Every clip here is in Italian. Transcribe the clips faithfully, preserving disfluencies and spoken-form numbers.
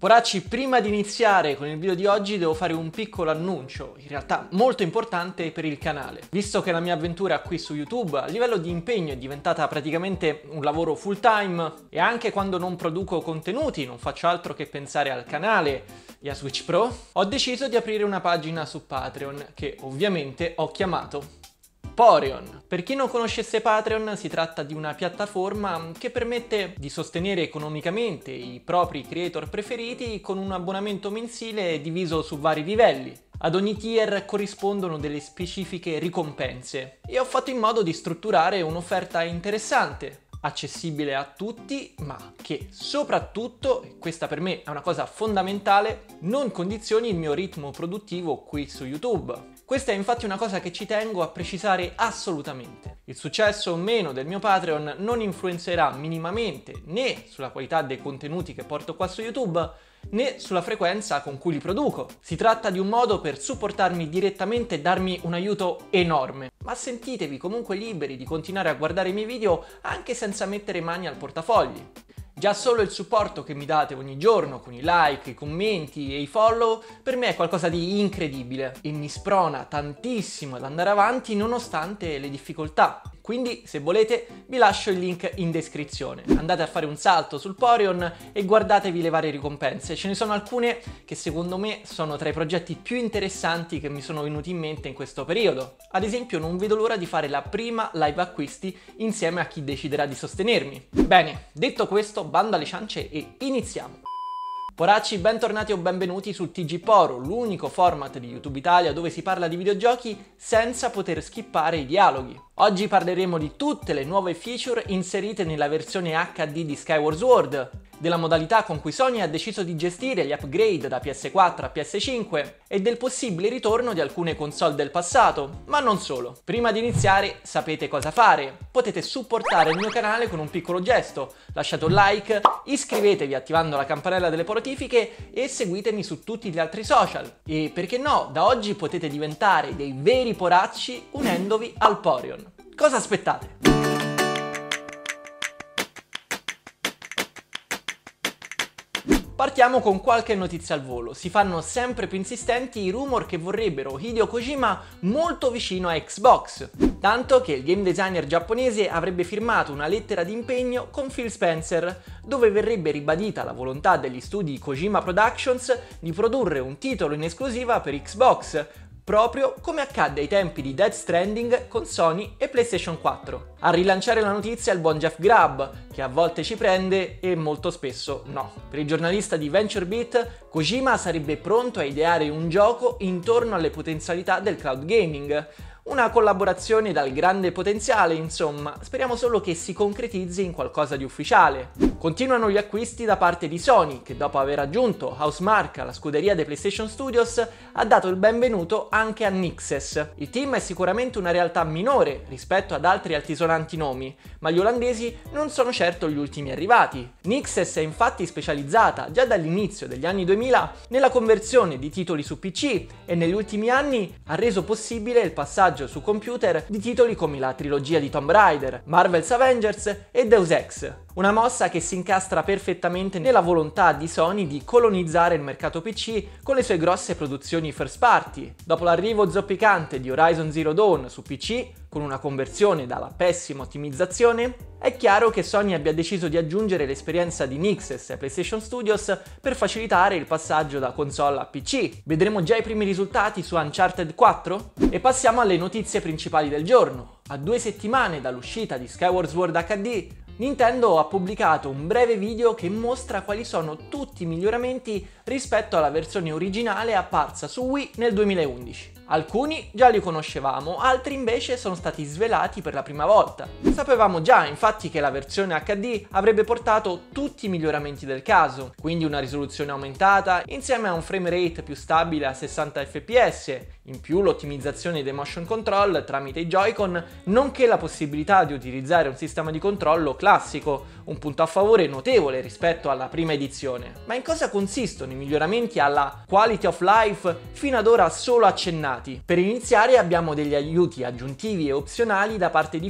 Poracci, prima di iniziare con il video di oggi devo fare un piccolo annuncio, in realtà molto importante per il canale. Visto che la mia avventura qui su YouTube a livello di impegno è diventata praticamente un lavoro full time e anche quando non produco contenuti non faccio altro che pensare al canale e a Switch Pro, ho deciso di aprire una pagina su Patreon che ovviamente ho chiamato Poreon. Per chi non conoscesse Patreon, si tratta di una piattaforma che permette di sostenere economicamente i propri creator preferiti con un abbonamento mensile diviso su vari livelli. Ad ogni tier corrispondono delle specifiche ricompense e ho fatto in modo di strutturare un'offerta interessante, accessibile a tutti, ma che soprattutto, e questa per me è una cosa fondamentale, non condizioni il mio ritmo produttivo qui su YouTube. Questa è infatti una cosa che ci tengo a precisare assolutamente. Il successo o meno del mio Patreon non influenzerà minimamente né sulla qualità dei contenuti che porto qua su YouTube, né sulla frequenza con cui li produco. Si tratta di un modo per supportarmi direttamente e darmi un aiuto enorme. Ma sentitevi comunque liberi di continuare a guardare i miei video anche senza mettere mani al portafogli. Già solo il supporto che mi date ogni giorno con i like, i commenti e i follow per me è qualcosa di incredibile e mi sprona tantissimo ad andare avanti nonostante le difficoltà. Quindi, se volete, vi lascio il link in descrizione. Andate a fare un salto sul Poreon e guardatevi le varie ricompense. Ce ne sono alcune che secondo me sono tra i progetti più interessanti che mi sono venuti in mente in questo periodo. Ad esempio, non vedo l'ora di fare la prima live acquisti insieme a chi deciderà di sostenermi. Bene, detto questo, bando alle ciance e iniziamo! Poracci, bentornati o benvenuti su T G Poro, l'unico format di YouTube Italia dove si parla di videogiochi senza poter skippare i dialoghi. Oggi parleremo di tutte le nuove feature inserite nella versione H D di Skyward Sword, della modalità con cui Sony ha deciso di gestire gli upgrade da P S quattro a P S cinque e del possibile ritorno di alcune console del passato, ma non solo. Prima di iniziare sapete cosa fare, potete supportare il mio canale con un piccolo gesto, lasciate un like, iscrivetevi attivando la campanella delle notifiche e seguitemi su tutti gli altri social. E perché no, da oggi potete diventare dei veri poracci unendovi al Poreon. Cosa aspettate? Partiamo con qualche notizia al volo. Si fanno sempre più insistenti i rumor che vorrebbero Hideo Kojima molto vicino a Xbox, tanto che il game designer giapponese avrebbe firmato una lettera di impegno con Phil Spencer, dove verrebbe ribadita la volontà degli studi Kojima Productions di produrre un titolo in esclusiva per Xbox, proprio come accadde ai tempi di Death Stranding con Sony e PlayStation quattro. A rilanciare la notizia è il buon Jeff Grubb, che a volte ci prende e molto spesso no. Per il giornalista di VentureBeat, Kojima sarebbe pronto a ideare un gioco intorno alle potenzialità del cloud gaming. Una collaborazione dal grande potenziale, insomma, speriamo solo che si concretizzi in qualcosa di ufficiale. Continuano gli acquisti da parte di Sony, che dopo aver aggiunto Housemarque alla scuderia dei PlayStation Studios ha dato il benvenuto anche a Nixxes. Il team è sicuramente una realtà minore rispetto ad altri altisonanti nomi, ma gli olandesi non sono certo gli ultimi arrivati. Nixxes è infatti specializzata già dall'inizio degli anni duemila nella conversione di titoli su P C e negli ultimi anni ha reso possibile il passaggio su computer di titoli come la trilogia di Tomb Raider, Marvel's Avengers e Deus Ex. Una mossa che si incastra perfettamente nella volontà di Sony di colonizzare il mercato P C con le sue grosse produzioni first party. Dopo l'arrivo zoppicante di Horizon Zero Dawn su P C, con una conversione dalla pessima ottimizzazione, è chiaro che Sony abbia deciso di aggiungere l'esperienza di Nixxes e PlayStation Studios per facilitare il passaggio da console a P C. Vedremo già i primi risultati su Uncharted quattro? E passiamo alle notizie principali del giorno. A due settimane dall'uscita di Skyward Sword H D, Nintendo ha pubblicato un breve video che mostra quali sono tutti i miglioramenti rispetto alla versione originale apparsa su Wii nel duemilaundici. Alcuni già li conoscevamo, altri invece sono stati svelati per la prima volta. Sapevamo già infatti che la versione H D avrebbe portato tutti i miglioramenti del caso, quindi una risoluzione aumentata insieme a un frame rate più stabile a sessanta F P S, in più l'ottimizzazione dei motion control tramite i Joy-Con, nonché la possibilità di utilizzare un sistema di controllo classico, un punto a favore notevole rispetto alla prima edizione. Ma in cosa consistono i miglioramenti alla quality of life fino ad ora solo accennati? Per iniziare abbiamo degli aiuti aggiuntivi e opzionali da parte di F I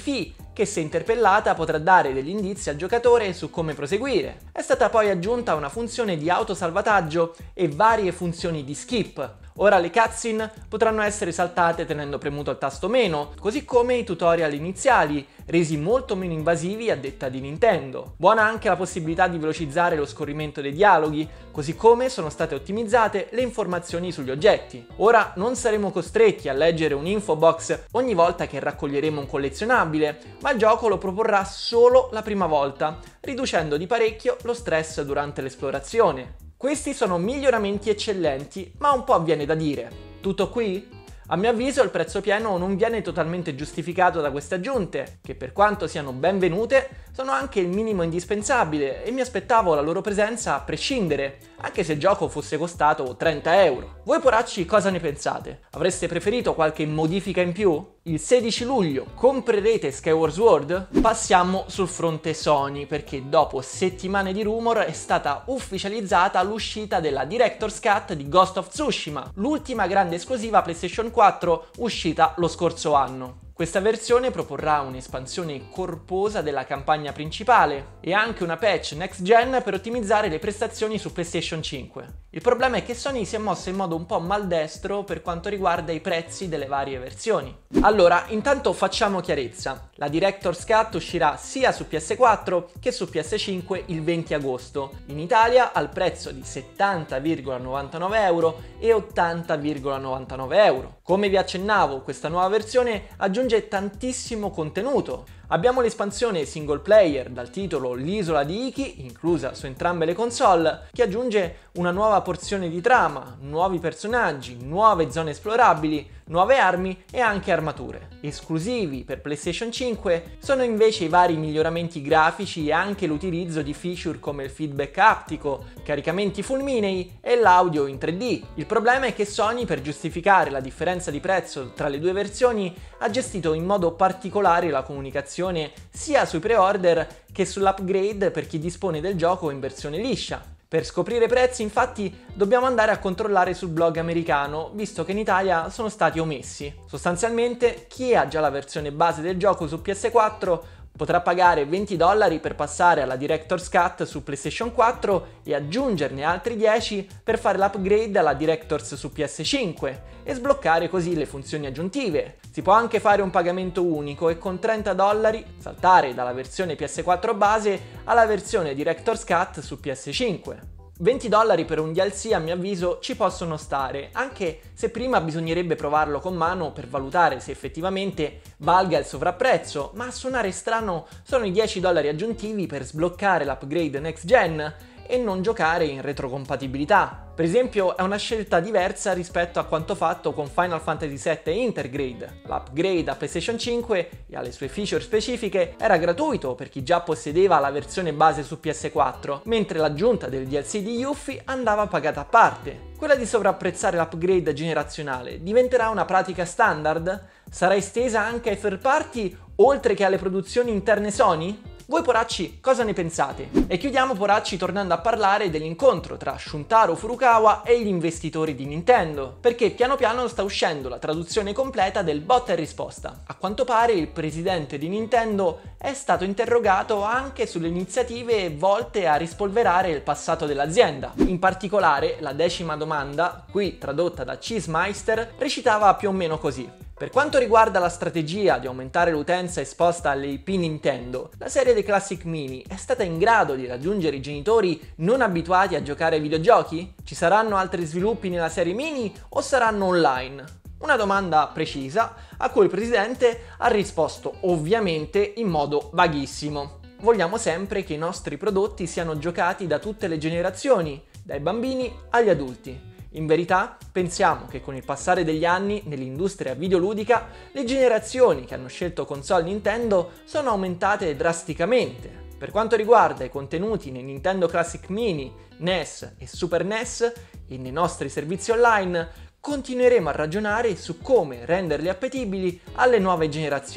che se interpellata potrà dare degli indizi al giocatore su come proseguire. È stata poi aggiunta una funzione di autosalvataggio e varie funzioni di skip. Ora le cutscene potranno essere saltate tenendo premuto il tasto meno, così come i tutorial iniziali, resi molto meno invasivi a detta di Nintendo. Buona anche la possibilità di velocizzare lo scorrimento dei dialoghi, così come sono state ottimizzate le informazioni sugli oggetti. Ora non saremo costretti a leggere un info box ogni volta che raccoglieremo un collezionabile, ma il gioco lo proporrà solo la prima volta, riducendo di parecchio lo stress durante l'esplorazione. Questi sono miglioramenti eccellenti, ma un po' viene da dire: tutto qui? A mio avviso il prezzo pieno non viene totalmente giustificato da queste aggiunte, che per quanto siano benvenute, sono anche il minimo indispensabile e mi aspettavo la loro presenza a prescindere, anche se il gioco fosse costato trenta euro. Voi poracci cosa ne pensate? Avreste preferito qualche modifica in più? Il sedici luglio comprerete Skyward Sword? Passiamo sul fronte Sony, perché dopo settimane di rumor è stata ufficializzata l'uscita della Director's Cut di Ghost of Tsushima, l'ultima grande esclusiva PlayStation quattro uscita lo scorso anno. Questa versione proporrà un'espansione corposa della campagna principale e anche una patch next gen per ottimizzare le prestazioni su PlayStation cinque. Il problema è che Sony si è mossa in modo un po' maldestro per quanto riguarda i prezzi delle varie versioni. Allora, intanto facciamo chiarezza. La Director's Cut uscirà sia su P S quattro che su P S cinque il venti agosto, in Italia al prezzo di settanta virgola novantanove euro e ottanta virgola novantanove euro. Come vi accennavo, questa nuova versione aggiunge tantissimo contenuto. Abbiamo l'espansione single player dal titolo L'isola di Iki, inclusa su entrambe le console, che aggiunge una nuova porzione di trama, nuovi personaggi, nuove zone esplorabili, nuove armi e anche armature. Esclusivi per PlayStation cinque sono invece i vari miglioramenti grafici e anche l'utilizzo di feature come il feedback aptico, caricamenti fulminei e l'audio in tre D. Il problema è che Sony, per giustificare la differenza di prezzo tra le due versioni, ha gestito in modo particolare la comunicazione sia sui pre-order che sull'upgrade per chi dispone del gioco in versione liscia. Per scoprire i prezzi, infatti, dobbiamo andare a controllare sul blog americano, visto che in Italia sono stati omessi. Sostanzialmente, chi ha già la versione base del gioco su P S quattro potrà pagare venti dollari per passare alla Director's Cut su PlayStation quattro e aggiungerne altri dieci per fare l'upgrade alla Director's su P S cinque e sbloccare così le funzioni aggiuntive. Si può anche fare un pagamento unico e con trenta dollari saltare dalla versione P S quattro base alla versione Director's Cut su P S cinque. venti dollari per un D L C a mio avviso ci possono stare, anche se prima bisognerebbe provarlo con mano per valutare se effettivamente valga il sovrapprezzo, ma a suonare strano sono i dieci dollari aggiuntivi per sbloccare l'upgrade next gen e non giocare in retrocompatibilità. Per esempio è una scelta diversa rispetto a quanto fatto con Final Fantasy sette Intergrade. L'upgrade a PlayStation cinque e alle sue feature specifiche era gratuito per chi già possedeva la versione base su P S quattro, mentre l'aggiunta del D L C di Yuffie andava pagata a parte. Quella di sovrapprezzare l'upgrade generazionale diventerà una pratica standard? Sarà estesa anche ai third party oltre che alle produzioni interne Sony? Voi poracci cosa ne pensate? E chiudiamo poracci tornando a parlare dell'incontro tra Shuntaro Furukawa e gli investitori di Nintendo, perché piano piano sta uscendo la traduzione completa del botta e risposta. A quanto pare il presidente di Nintendo è stato interrogato anche sulle iniziative volte a rispolverare il passato dell'azienda. In particolare la decima domanda, qui tradotta da Cheesemeister, recitava più o meno così: per quanto riguarda la strategia di aumentare l'utenza esposta alle I P Nintendo, la serie dei Classic Mini è stata in grado di raggiungere i genitori non abituati a giocare ai videogiochi? Ci saranno altri sviluppi nella serie Mini o saranno online? Una domanda precisa a cui il presidente ha risposto ovviamente in modo vaghissimo. Vogliamo sempre che i nostri prodotti siano giocati da tutte le generazioni, dai bambini agli adulti. In verità, pensiamo che con il passare degli anni nell'industria videoludica le generazioni che hanno scelto console Nintendo sono aumentate drasticamente. Per quanto riguarda i contenuti nei Nintendo Classic Mini, N E S e Super N E S e nei nostri servizi online, continueremo a ragionare su come renderli appetibili alle nuove generazioni.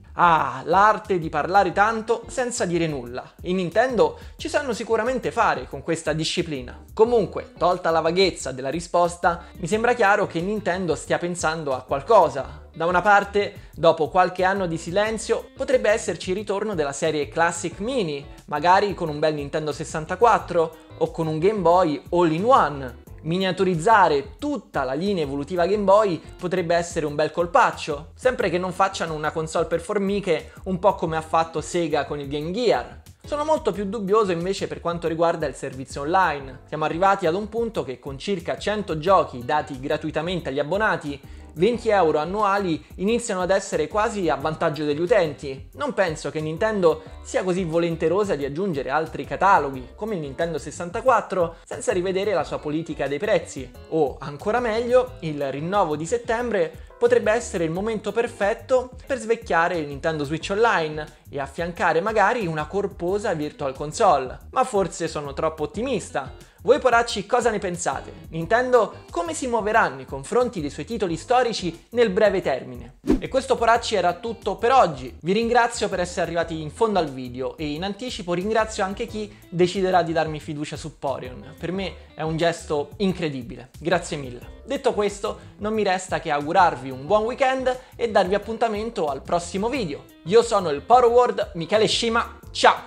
Ah, l'arte di parlare tanto senza dire nulla. I Nintendo ci sanno sicuramente fare con questa disciplina. Comunque, tolta la vaghezza della risposta, mi sembra chiaro che Nintendo stia pensando a qualcosa. Da una parte, dopo qualche anno di silenzio, potrebbe esserci il ritorno della serie Classic Mini, magari con un bel Nintendo sessantaquattro o con un Game Boy All-in-One. Miniaturizzare tutta la linea evolutiva Game Boy potrebbe essere un bel colpaccio, sempre che non facciano una console per formiche un po' come ha fatto Sega con il Game Gear. Sono molto più dubbioso invece per quanto riguarda il servizio online. Siamo arrivati ad un punto che con circa cento giochi dati gratuitamente agli abbonati, venti euro annuali iniziano ad essere quasi a vantaggio degli utenti. Non penso che Nintendo sia così volenterosa di aggiungere altri cataloghi, come il Nintendo sessantaquattro, senza rivedere la sua politica dei prezzi. O, ancora meglio, il rinnovo di settembre potrebbe essere il momento perfetto per svecchiare il Nintendo Switch Online e affiancare magari una corposa Virtual Console. Ma forse sono troppo ottimista. Voi poracci cosa ne pensate? Nintendo come si muoverà nei confronti dei suoi titoli storici nel breve termine? E questo poracci era tutto per oggi. Vi ringrazio per essere arrivati in fondo al video e in anticipo ringrazio anche chi deciderà di darmi fiducia su Porygon. Per me è un gesto incredibile. Grazie mille. Detto questo, non mi resta che augurarvi un buon weekend e darvi appuntamento al prossimo video. Io sono il Poroworld Michele Scima, ciao!